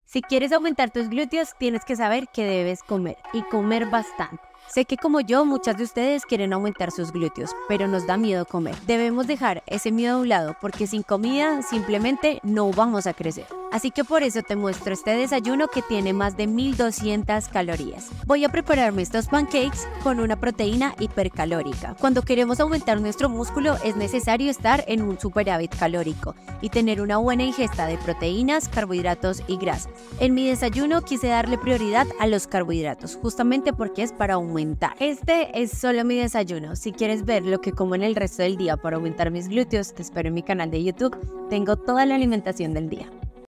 Si quieres aumentar tus glúteos, tienes que saber que debes comer y comer bastante. Sé que como yo, muchas de ustedes quieren aumentar sus glúteos, pero nos da miedo comer. Debemos dejar ese miedo a un lado porque sin comida simplemente no vamos a crecer. Así que por eso te muestro este desayuno que tiene más de 1200 calorías. Voy a prepararme estos pancakes con una proteína hipercalórica. Cuando queremos aumentar nuestro músculo es necesario estar en un superávit calórico y tener una buena ingesta de proteínas, carbohidratos y grasas. En mi desayuno quise darle prioridad a los carbohidratos, justamente porque es para aumentar. Este es solo mi desayuno. Si quieres ver lo que como en el resto del día para aumentar mis glúteos, te espero en mi canal de YouTube. Tengo toda la alimentación del día.